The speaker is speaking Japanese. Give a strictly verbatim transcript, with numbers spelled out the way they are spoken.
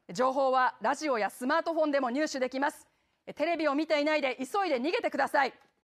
情報はラジオやスマートフォンでも入手できます。テレビを見ていないで急いで逃げてください。